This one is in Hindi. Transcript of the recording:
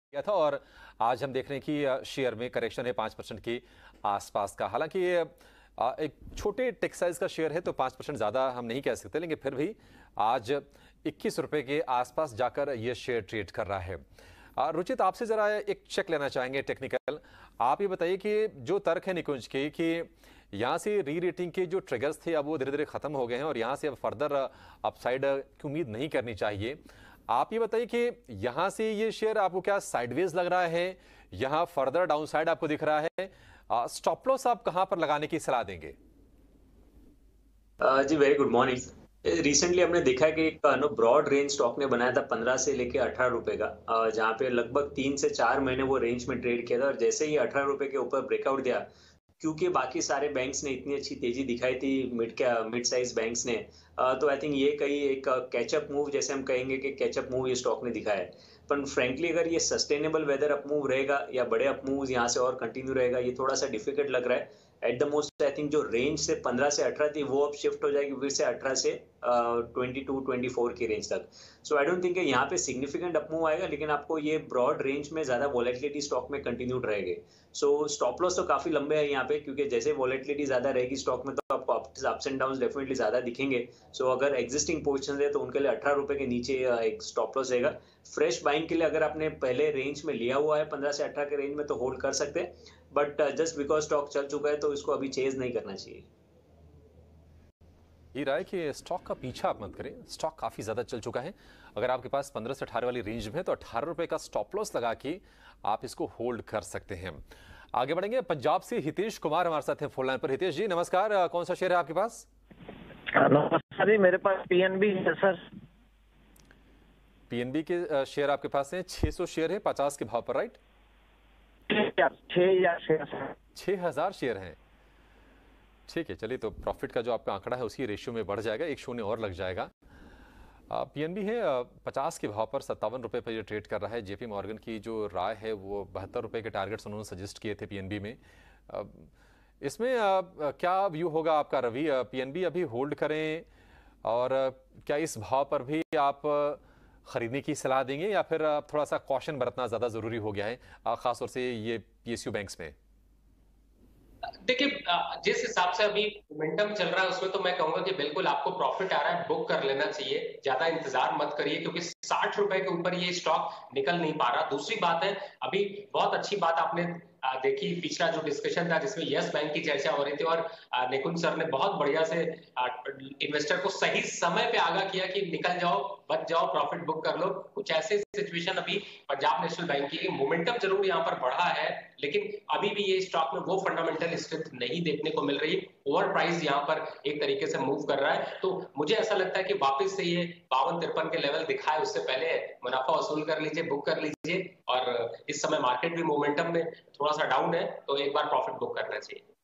किया था और आज हम देख रहे हैं कि शेयर में करेक्शन है 5% के आसपास का। हालांकि ये एक छोटे टेक साइज का शेयर है तो 5% ज़्यादा हम नहीं कह सकते, लेकिन फिर भी आज 21 रुपए के आसपास जाकर ये शेयर ट्रेड कर रहा है। रुचित, आपसे ज़रा एक चेक लेना चाहेंगे टेक्निकल। आप ये बताइए कि जो तर्क है निकुंज के कि यहाँ से री रेटिंग के जो ट्रिगर्स थे अब वो धीरे धीरे खत्म हो गए हैं और यहाँ से अब फर्दर अपसाइड की उम्मीद नहीं करनी चाहिए। आप ये बताइए कि यहाँ से ये शेयर आपको क्या साइडवेज लग रहा है, यहाँ फर्दर डाउनसाइड आपको दिख रहा है? स्टॉप लॉस आप कहां पर लगाने की सलाह देंगे? जी वेरी गुड मॉर्निंग। रिसेंटली हमने देखा है कि एक ब्रॉड रेंज स्टॉक ने बनाया था 15 से लेके 18 रुपए का, जहां पे लगभग 3 से 4 महीने वो रेंज में ट्रेड किया था और जैसे ही 18 रुपए के ऊपर ब्रेकआउट दिया, क्योंकि बाकी सारे बैंक्स ने इतनी अच्छी तेजी दिखाई थी, मिड साइज बैंक्स ने, तो आई थिंक ये कहीं एक कैचअप मूव, जैसे हम कहेंगे कि कैचअप मूव ये स्टॉक ने दिखाया है। पर फ्रेंकली अगर ये सस्टेनेबल वेदर अप मूव रहेगा या बड़े अप मूव यहाँ से और कंटिन्यू रहेगा, ये थोड़ा सा डिफिकल्ट लग रहा है। At the most I think जो रेंज से 15 से 18 थी वो अब शिफ्ट हो जाएगी फिर से 18 से 22-24 की रेंज तक। सो आई डोंट थिंक यहाँ पे सिग्निफिकेंट अप मूव आएगा, लेकिन आपको ये ब्रॉड रेंज में ज्यादा वॉलेटिलिटी स्टॉक में कंटिन्यूड रहेगी। सो स्टॉप लॉस तो काफी लंबे हैं यहाँ पे, क्योंकि जैसे वॉलेटिलिटी ज्यादा रहेगी स्टॉक में तो आपको अप्स एंड डाउन डेफिनेटली ज्यादा दिखेंगे। सो अगर एग्जिस्टिंग पोजिशन है तो उनके लिए 18 रुपए के नीचे एक स्टॉप लॉस रहेगा। फ्रेश बाइंग के लिए अगर आपने पहले रेंज में लिया हुआ है 15 से 18 के रेंज में तो होल्ड कर सकते हैं, बट जस्ट बिकॉज स्टॉक चल चुका है तो इसको अभी चेज नहीं करना चाहिए। ये राय कि स्टॉक का पीछा आप मत करें, स्टॉक काफी ज्यादा चल चुका है। अगर आपके पास 15 से 18 वाली रेंज में तो 18 रुपए का स्टॉप लॉस लगा के आप इसको होल्ड कर सकते हैं। आगे बढ़ेंगे, पंजाब से हितेश कुमार हमारे साथ हैं फोन लाइन पर। हितेश जी नमस्कार, कौन सा शेयर है आपके पास? नमस्कार जी, मेरे पास पीएनबी है सर। पीएनबी के शेयर आपके पास हैं, 600 शेयर है 50 के भाव पर, राइट? 6,000 शेयर हैं। ठीक है, चलिए, तो प्रॉफिट का जो आपका आंकड़ा है उसी रेशियो में बढ़ जाएगा, एक शून्य और लग जाएगा। पीएनबी है 50 के भाव पर 57 रुपए पर ये ट्रेड कर रहा है। जेपी मॉर्गन की जो राय है वो 72 रुपए के टारगेट्स उन्होंने सजेस्ट किए थे पीएनबी में। इसमें क्या व्यू होगा आपका रवि? पीएनबी अभी होल्ड करें और क्या इस भाव पर भी आप खरीदने की सलाह देंगे या फिर थोड़ा सा कॉशन बरतना ज्यादा जरूरी हो गया है, खासतौर से ये पीएसयू बैंक्स में? देखिए, जिस हिसाब से अभी मोमेंटम चल रहा है उसमें तो मैं कहूंगा कि बिल्कुल आपको प्रॉफिट आ रहा है, बुक कर लेना चाहिए। ज्यादा इंतजार मत करिए, क्योंकि 60 रुपए के ऊपर ये स्टॉक निकल नहीं पा रहा। दूसरी बात है, अभी बहुत अच्छी बात आपने देखी, पिछला जो डिस्कशन था जिसमें यस बैंक की चर्चा हो रही थी और निकुंज सर ने बहुत बढ़िया से इन्वेस्टर को सही समय पे आगाह किया कि निकल जाओ, बच जाओ, प्रॉफिट बुक कर लो। कुछ ऐसे सिचुएशन अभी पंजाब नेशनल बैंक की, मोमेंटम जरूर यहाँ पर बढ़ा है, लेकिन अभी भी ये स्टॉक में वो फंडामेंटल स्ट्रेंथ नहीं देखने को मिल रही। ओवर प्राइस यहाँ पर एक तरीके से मूव कर रहा है, तो मुझे ऐसा लगता है कि वापस से ये 52-53 के लेवल दिखाए उससे पहले मुनाफा वसूल कर लीजिए, बुक कर लीजिए। और इस समय मार्केट भी मोमेंटम में थोड़ा सा डाउन है, तो एक बार प्रॉफिट बुक करना चाहिए।